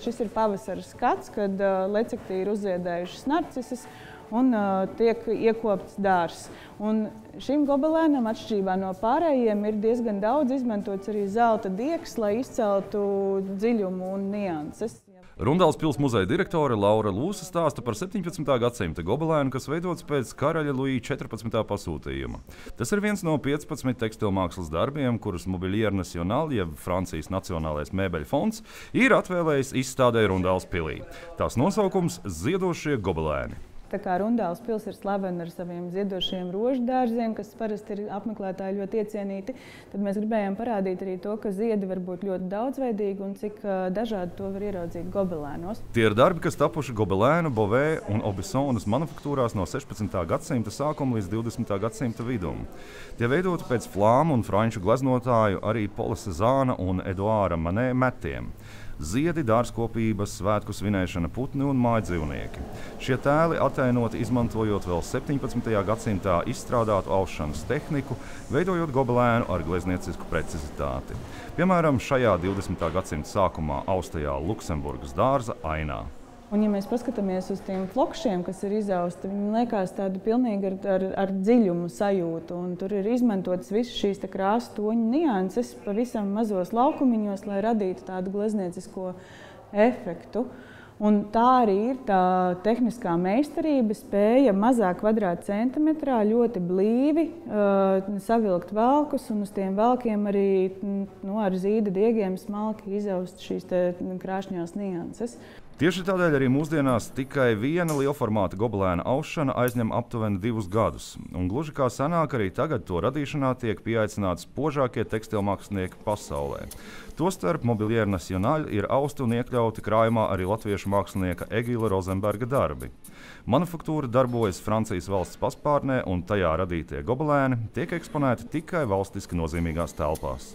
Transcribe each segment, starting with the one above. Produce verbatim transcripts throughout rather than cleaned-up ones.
šis ir pavasara skats, kad uh, lecektī ir uzziedējušas narcises un uh, tiek iekopts dārzs. Un šim gobelēnam, atšķirībā no pārējiem, ir diezgan daudz izmantots arī zelta diegs, lai izceltu dziļumu un nianses. Rundāls pils muzeja direktore Laura Lūsa stāsta par septiņpadsmitā gadsimta gobelēnu, kas veidots pēc karaļa Luija četrpadsmitā pasūtījuma. Tas ir viens no piecpadsmit tekstilmākslas darbiem, kurus Mobilier National, jeb Francijas Nacionālais mēbeļu fonds, ir atvēlējis izstādē Rundāls pilī. Tās nosaukums – Ziedošie gobelēni. Tā kā Rundāls pils ir slavena ar saviem ziedošiem rožu dārziem, kas parasti ir apmeklētāji ļoti iecienīti, tad mēs gribējām parādīt arī to, ka ziedi var būt ļoti daudzveidīgi un cik dažādi to var ieraudzīt gobelēnos. Tie ir darbi, kas tapuši Gobelēnu, Bovē un Aubuissonas manufaktūrās no sešpadsmitā gadsimta sākuma līdz divdesmitā gadsimta vidum. Tie veidoti pēc flāmu un franču gleznotāju arī Pola Cezāna un Eduāra Manē metiem. Ziedi, dārzkopības, svētku svinēšana, putni un mājdzīvnieki. Šie tēli attēnoti izmantojot vēl septiņpadsmitajā gadsimtā izstrādātu aušanas tehniku, veidojot gobelēnu ar glezniecisku precizitāti. Piemēram, šajā divdesmitā gadsimta sākumā austajā Luksemburgas dārza ainā. Un, ja mēs paskatāmies uz tiem flokšiem, kas ir izausti, viņi liekas tādi pilnīgi ar, ar, ar dziļumu sajūtu. Un tur ir izmantotas visas šīs krāsu toņu nianses pavisam mazos laukumiņos, lai radītu tādu glezniecisko efektu. Un tā arī ir tā tehniskā meistarība, spēja mazā kvadrātcentimetrā ļoti blīvi uh, savilkt velkus un uz tiem velkiem arī nu, ar zīda diegiem smalki izaust šīs te krāšņās nianses. Tieši tādēļ arī mūsdienās tikai viena lielformāta gobelēna aušana aizņem aptuveni divus gadus. Un gluži kā senāk, arī tagad to radīšanā tiek pieaicināti spožākie tekstilmākslinieki pasaulē. Tostarp Mobilier National ir austi un iekļauti krājumā arī latviešu mākslinieka Egila Rozenberga darbi. Manufaktūra darbojas Francijas valsts paspārnē, un tajā radītie gobelēni tiek eksponēti tikai valstiski nozīmīgās telpās.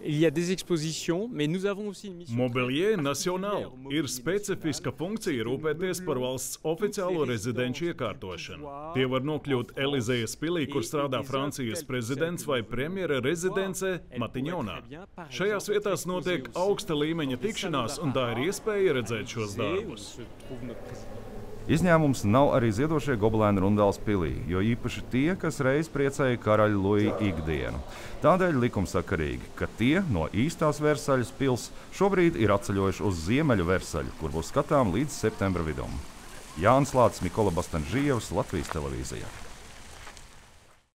Mobilier National ir specifiska funkcija rūpēties par valsts oficiālo rezidenču iekārtošanu. Tie var nokļūt Elizejas pilī, kur strādā Francijas prezidents vai premjera rezidencē Matignon. Šajās vietās notiek augsta līmeņa tikšanās, un tā ir iespēja redzēt šos darbus. Izņēmums nav arī ziedošie gobelēni Rundāls pilī, jo īpaši tie, kas reiz priecēja karaļa Luija ikdienu. Tādēļ likumsakarīgi, ka tie no īstās Versaļas pils šobrīd ir atceļojuši uz Ziemeļu Versaļu, kur būs skatām līdz septembra vidum. Jānis Lācis, Mikola Bastanžievs, Latvijas televīzija.